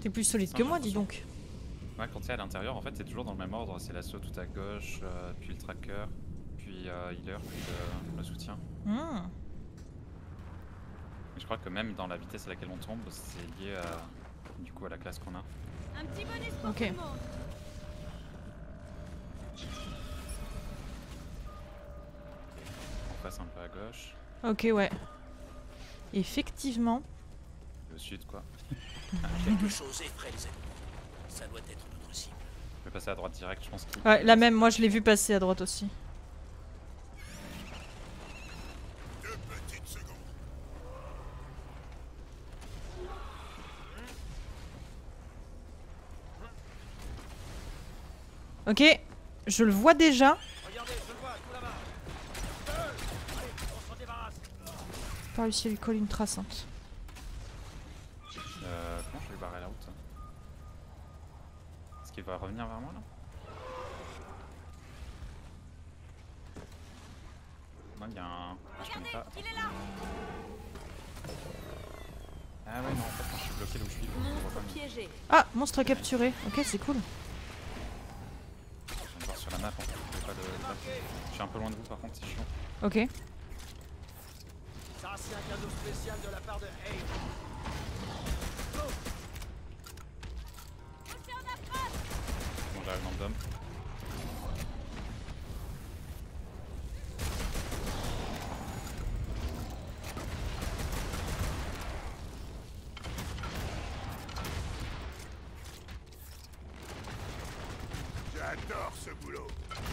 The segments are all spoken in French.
T'es plus solide que moi, dis donc. Ouais, quand t'es à l'intérieur, en fait, c'est toujours dans le même ordre. C'est l'assaut tout à gauche, puis le tracker, puis healer, puis le soutien. Hmm. Mais je crois que même dans la vitesse à laquelle on tombe, c'est lié à, du coup, à la classe qu'on a. Un petit bonus pour Ok. tout le monde. On passe un peu à gauche, Ok, ouais. Effectivement. au sud, quoi. Quelque chose effraie les ennemis. Ça doit être notre cible. Je vais passer à droite direct, je pense qu'il... Ouais, la même, moi je l'ai vu passer à droite aussi. Ok, je le vois déjà. Regardez, je le vois, tout là-bas. Allez, on s'en débarrasse. Pas réussi à lui coller une traçante. Comment je vais barrer la route? Est-ce qu'il va revenir vers moi là? Non, il y a un... Ah, je connais pas. Il est là. Ah ouais, non, en fait, quand je suis bloqué là où je suis, je vois pas. Monstre piégé. Ah, monstre capturé. Ok, c'est cool. Je viens de voir sur la map, en fait, je vois pas de... Je suis un peu loin de vous, par contre, c'est chiant. Ok. Ça, c'est un cadeau spécial de la part de Hey. Bon, j'arrive dans le dôme. J'adore ce boulot.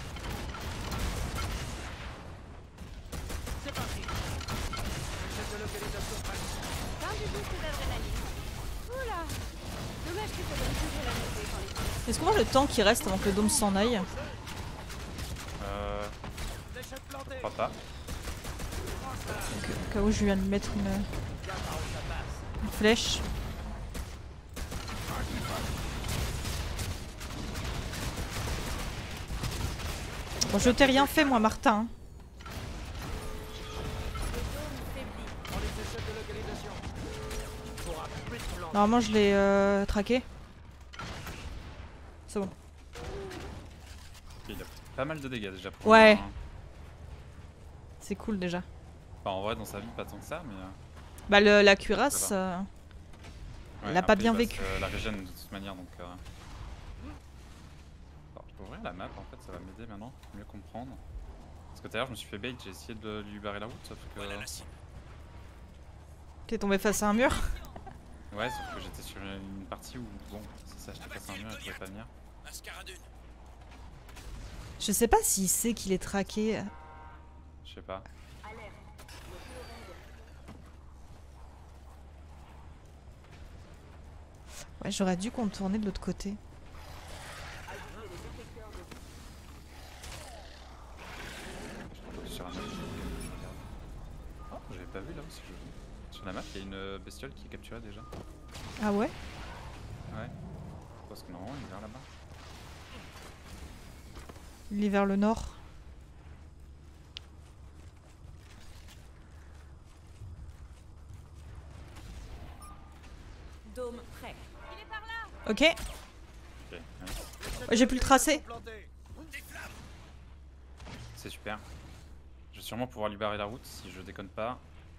C'est parti. Chef de localisation prête. Fin du boost d'adrénaline. Oula. Dommage que ça donne toujours la montée quand les... Est-ce qu'on voit le temps qui reste avant que le dôme s'en aille? Fléchette plantée. Je crois pas. Donc, au cas où je viens de mettre une flèche. Bon, je t'ai rien fait moi, Martin. On les fait chef de localisation. Il pourra plus te planter. Normalement, je l'ai traqué. C'est bon. Il a pris pas mal de dégâts déjà pour Ouais. un- C'est cool déjà. Enfin, en vrai, dans sa vie, pas tant que ça, mais... Bah, la cuirasse, Ça elle a pas bien il vécu. passe, la régène de toute manière, donc... Alors, je peux ouvrir la map, en fait, ça va m'aider maintenant, mieux comprendre. Parce que tout à l'heure, je me suis fait bait, j'ai essayé de lui barrer la route, sauf que... Voilà la cible. T'es tombé face à un mur. Ouais, sauf que j'étais sur une partie où, bon, c'est ça, j'étais face à un mur et je pouvais pas venir. Mascaradune. Je sais pas s'il sait qu'il est traqué. Je sais pas. Ouais, j'aurais dû contourner de l'autre côté. Sur la map. Oh, j'avais pas vu là aussi. Sur la map, il y a une bestiole qui est capturée déjà. Ah ouais? Ouais. Parce que normalement, il est vers là-bas. Il est vers le nord. Dôme prêt. Il est par là. Ok. Ok, nice. J'ai pu le tracer. Planté. C'est super. Je vais sûrement pouvoir lui barrer la route si je déconne pas.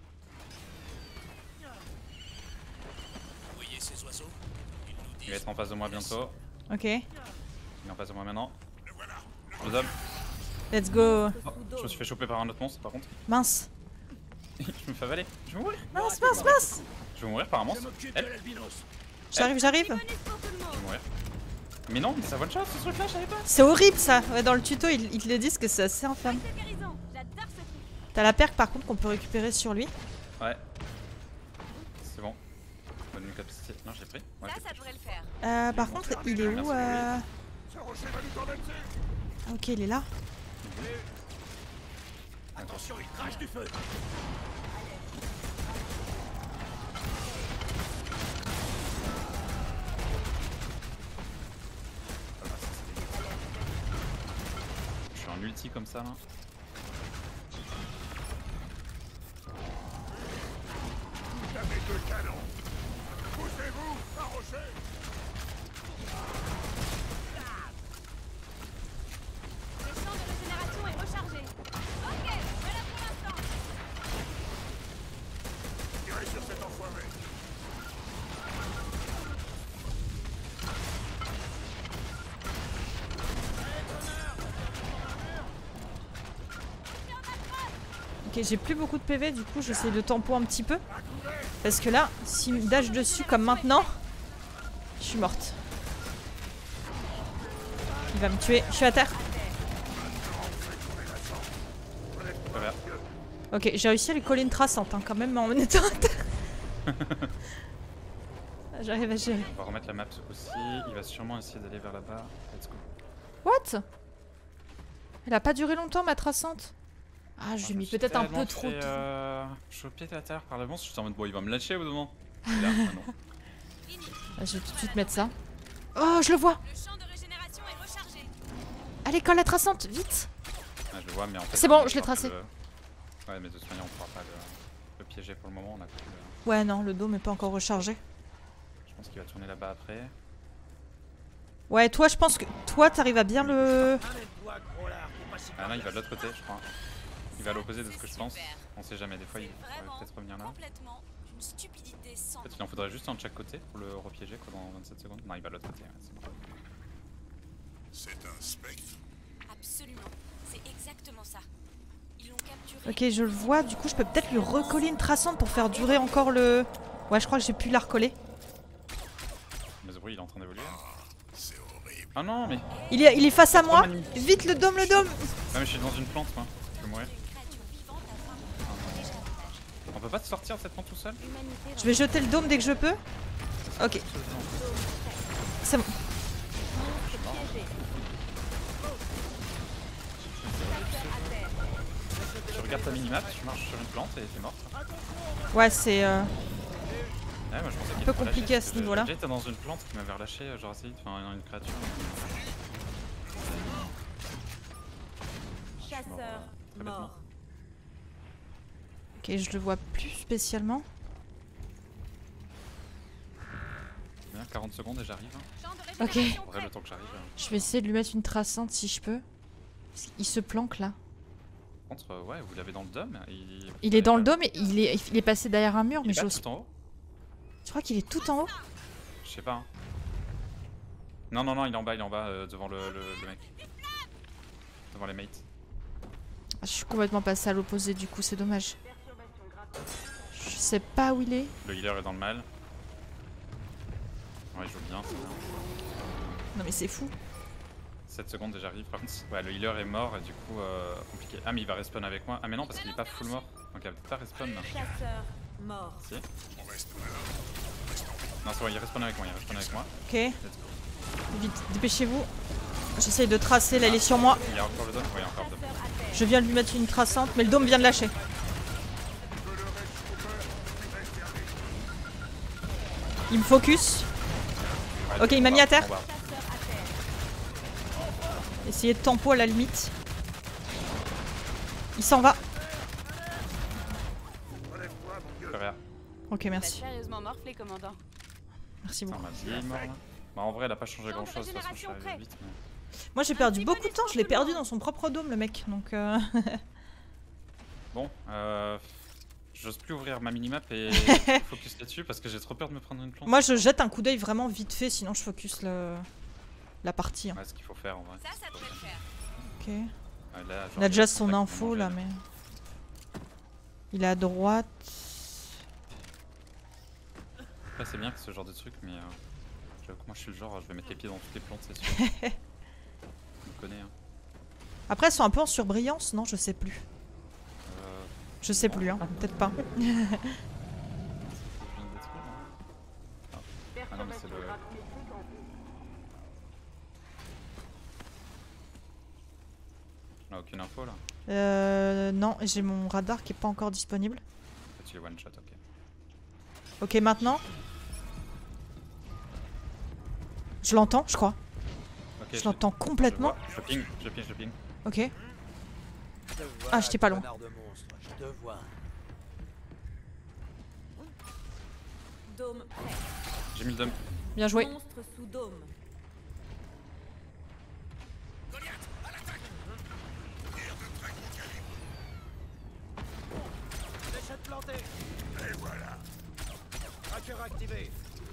Vous voyez ces oiseaux? Ils nous Il va disent. être en face de moi bientôt. Ok. Il est en face de moi maintenant. Les hommes. Let's go. Oh, je me suis fait choper par un autre monstre par contre. Mince. Je me fais avaler. Je vais mourir. Mince, mince, mince. Je vais mourir par un Je monstre. m'occupe de Elle. l'albinos. J'arrive, j'arrive. Bonus pour tout le Je vais monde. mourir. Mais non, mais ça one shot ce truc là, je savais pas. C'est horrible ça. Ouais, dans le tuto, ils te le disent que c'est assez infâme. De guérison. J'adore ce truc. T'as la perque par contre qu'on peut récupérer sur lui. Ouais. C'est bon. Bonne capacité. Non, j'ai pris. Ouais, Ça, j'ai ça pris. devrait le faire. Par contre, il est où Merci, Ce rocher va nous tomber dessus. Ah, ok, il est là. Attention, il crache du feu. Je suis en ulti comme ça là. Vous avez deux canons. Poussez-vous, un rocher. enfoirés. Ok, j'ai plus beaucoup de PV, du coup j'essaie de tempo un petit peu. Parce que là, s'il me dash dessus comme maintenant, je suis morte. Il va me tuer, je suis à terre. Très bien. Ok, j'ai réussi à lui coller une traçante hein, quand même en étant à terre. J'arrive à gérer. On va remettre la map aussi. Il va sûrement essayer d'aller vers là-bas. Let's go. What? Elle a pas duré longtemps ma traçante. Ah, je lui ai mis peut-être un peu trop. Je suis au pied de la terre par le monstre. Je suis en mode bon, il va me lâcher au bout d'un moment. Là, ah non. Ah, je vais tout de suite mettre ça. Oh, je le vois. Le champ de régénération est rechargé. Allez, colle la traçante, vite. Ah, je le vois, mais en fait. C'est bon, on je l'ai pourra tracé. pas Ouais, mais de toute manière, on pourra pas le piéger pour le moment. On a plus, Ouais, non, le dôme est pas encore rechargé. Je pense qu'il va tourner là-bas après. Ouais, toi, je pense que toi, t'arrives à bien le. Amène-toi, gros lard, t'es pas si Ah non, il va de l'autre côté, je crois. Il va à l'opposé de ce que je pense. Super. On sait jamais, des fois il C'est pourrait vraiment peut-être revenir là. complètement une stupidité sans. En fait, il en faudrait juste un de chaque côté pour le repiéger quoi, dans 27 secondes. Non, il va de l'autre côté. Ouais, c'est bon. C'est un spectre. Absolument. C'est exactement ça. Ils l'ont capturé. Ok, je le vois. Du coup, je peux peut-être lui recoller une traçante pour faire durer encore le. Ouais, je crois que j'ai pu la recoller. Mais ce bruit, il est en train d'évoluer. C'est horrible. Ah non, mais. Il est face à moi. magnifique. Vite, le dôme, le dôme. Ah, mais je suis dans une plante, moi. Je vais mourir. Une créature vivante à voir déjà avantage. On peut pas te sortir de cette plante tout seul? Humanité Je vais jeter le dôme dès que je peux. Ok, c'est bon. Tu regardes ta minimap, tu marches sur une plante et t'es morte. Ouais, c'est. Ouais, moi je pensais qu'il peu me relâchait, compliqué à parce ce que niveau-là. J'ai été dans une plante qui m'avait relâché, genre assez vite, enfin une créature. chasseur Très bêtement. Ok, je le vois plus spécialement. Bien, 40 secondes et j'arrive. Hein. Champ de Ok. régénération En vrai, prêt. le temps que j'arrive. Je vais essayer de lui mettre une traçante si je peux. Il se planque là. Par contre, ouais, vous l'avez dans le dôme. Il est dans le dôme et il est passé derrière un mur, Il mais est pas j'ose. tout en haut? Je crois qu'il est tout en haut. Je sais pas. Hein. Non, non, non, il est en bas, devant le mec. Devant les mates. Je suis complètement passé à l'opposé, du coup, c'est dommage. Je sais pas où il est. Le healer est dans le mal. Ouais, il joue bien, c'est bien. Non, mais c'est fou. 7 secondes et j'arrive par contre. Ouais, le healer est mort et du coup, compliqué. Ah, mais il va respawn avec moi. Ah, mais non, parce qu'il est pas full mort. Donc il va peut-être pas respawn là. Chasseur mort. Si? On reste malin. Non, c'est bon, il respawn avec moi, Ok, Let's go. vite, dépêchez-vous. J'essaye de tracer, là, il est sur moi. Il y a encore le dôme? Ouais, il y a encore le dôme. Chasseur à terre. Je viens de lui mettre une traçante, mais le dôme vient de lâcher. Il me focus. Ouais, Ok, il m'a mis à terre. en bas. Chasseur à terre. Essayez de tempo à la limite. Il s'en va. Plus rien. Ok, T'as merci. sérieusement morflé, commandant. Merci Putain, beaucoup. ma vieille mort là. Bah, en vrai, elle a pas changé grand chose. De toute façon, je suis Régénération arrivé vite. Mais... Moi, j'ai perdu beaucoup de temps. Je l'ai perdu dans son propre dôme, le mec. Donc, Bon, j'ose plus ouvrir ma minimap et focus là-dessus parce que j'ai trop peur de me prendre une plante. moi, je jette un coup d'œil vraiment vite fait, sinon je focus la partie. Hein. Ouais, ce qu'il faut faire en vrai. Ça devrait le faire. Ok. Ouais, là, genre, On a déjà il y son contact info pour là, manger. mais. Il est à droite. Après, c'est bien que ce genre de truc, mais j'avoue que moi je suis le genre, je vais mettre les pieds dans toutes les plantes, c'est sûr. Je me connais. Hein. Après, elles sont un peu en surbrillance, non? Je sais plus. Euh, Je sais plus, hein. Peut-être pas. je viens de détruire, hein. Ah non, mais c'est le. On a aucune info là. Non, j'ai mon radar qui est pas encore disponible. En fait, tu es one shot, ok. Ok, maintenant. Je l'entends, je crois. Ok, Je l'entends complètement. Je ping, je ping. Ok. Je te vois, Ah, j'étais pas loin. connard de monstre, je te vois. Dôme prêt. J'ai mis le dôme. Bien joué. Monstre sous dôme. Fléchette plantée. Et voilà. activé.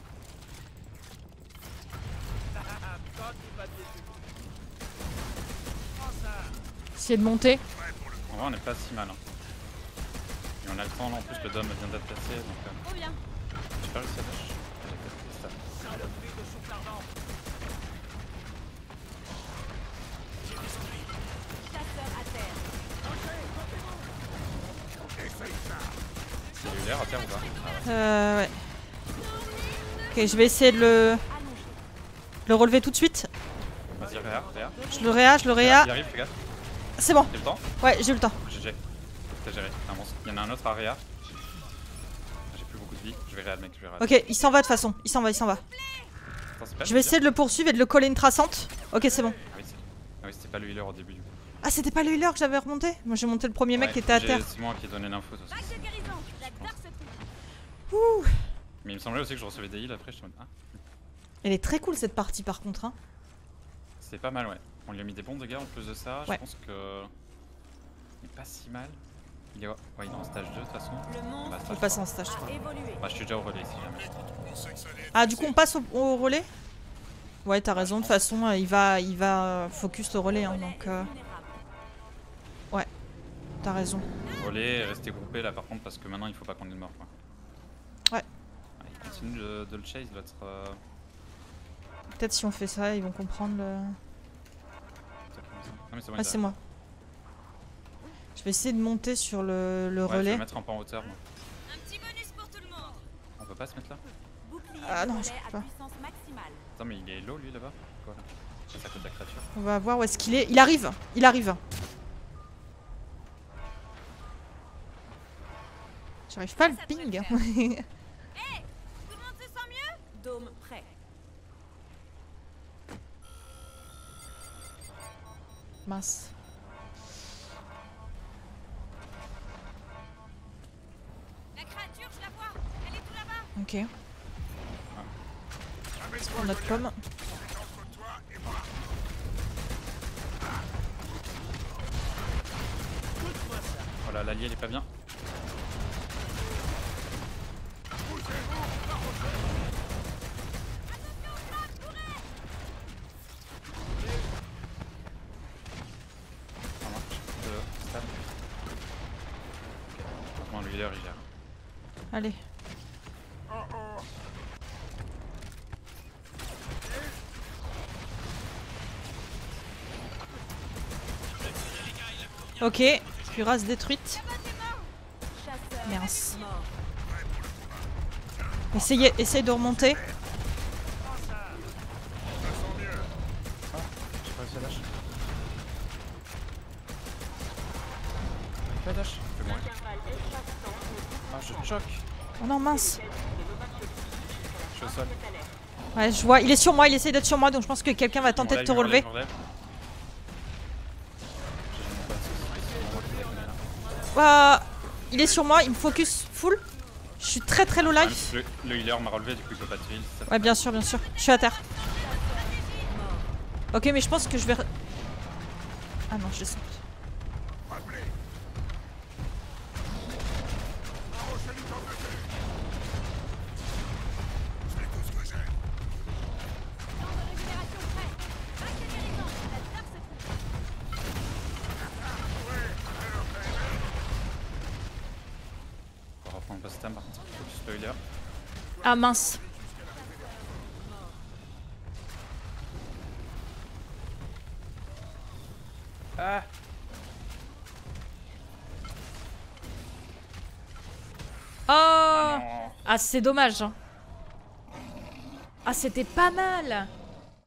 Quand il va dessus. Prends ça. Essayer de monter. En vrai, on est pas si mal. Hein. Et on a le temps là, en plus, le dôme vient d'être placé. Donc, Trop bien. j'ai pas réussi à dash. J'ai peut-être fait ça. Saloperie de souffle ardent. Chasseur à terre. Il y a eu l'air à terre ou pas? Ah ouais. Ouais. Ok, je vais essayer de le relever tout de suite. Vas-y, réa. Je le réa, Il arrive, fais gaffe. C'est bon. J'ai le temps? Ouais, j'ai eu le temps. GG. T'as géré, c'est un monstre. Il y en a un autre à réa. J'ai plus beaucoup de vie. Je vais réa le mec, je vais réa. Ok, il s'en va de toute façon. Il s'en va. Attends, c'est pas Je le vais healer. essayer de le poursuivre et de le coller une traçante. Ok, c'est bon. Ah oui, c'était pas le healer au début du coup. Ah, c'était pas le healer que j'avais remonté? Moi, j'ai monté le premier mec Ouais, qui était à terre. C'est moi qui ai donné l'info de toute façon. Bac de guérison. J'adore ce truc. Ouh. Mais il me semblait aussi que je recevais des heals après. Je suis en mode, ah, Elle est très cool cette partie par contre. Hein. c'est pas mal, ouais. On lui a mis des bons dégâts en plus de ça. Ouais. Je pense que. Il est pas si mal. Il est, ouais, il est en stage 2 de toute façon. Le monstre Bah, On stage passe 3. en stage 3. a évolué. Bah, je suis déjà au relais si jamais. On sait que ça allait être Ah, du coup, on passe au relais? Ouais, t'as raison. De je toute façon, il va focus le relais. Hein, Relais donc, vulnérable. t'as raison. Relais et rester groupé là par contre parce que maintenant il faut pas qu'on ait de mort quoi. Ouais. Il continue de le chase votre. Peut-être si on fait ça, ils vont comprendre le. Non mais c'est bon, Ah, c'est moi. Je vais essayer de monter sur le Ouais, je vais relais. le mettre un peu en hauteur moi. Un petit bonus pour tout le monde. On peut pas se mettre là? Bouclier Ah non, relais je peux à pas. puissance maximale. Attends mais il est low lui là-bas? Quoi là? C'est à côté de la créature. On va voir où est-ce qu'il est. Il arrive. Il arrive. J'arrive pas à le ping. Tout le monde se sent mieux? Dôme prêt. Mince. La créature, je la vois. Elle est tout là-bas. Ok. On prend notre pomme. Oh là, l'allié il est pas bien. Ça marche. De stun. Ok. Heureusement, le healer il gère. Allez. Ok, cuirasse détruite. Chasseur Mince. mort. Essaye de remonter. J'ai pas réussi à dash. Pas dash. Fais-moi. Ah, je choque. Oh non, mince. Je suis au sol. Ouais, je vois. Il est sur moi, il essaye d'être sur moi, donc je pense que quelqu'un va tenter de te relever. J'ai mon pote, c'est mon rôle qui déconne, là. Ouah, il est sur moi, il me focus full. Je suis très très low life. Le healer m'a relevé, du coup il peut pas te heal. Ouais, bien sûr, bien sûr. Je suis à terre. Ok, mais je pense que je vais. Ah non, je descends. C'est tout ce que j'ai. Régénération prêt. Bac de guérison. J'adore ce truc. On va reprendre le post-stam par contre. Focus le healer. Ah mince. Ah! Oh. Non. Ah, c'est dommage. Hein. Ah, c'était pas mal.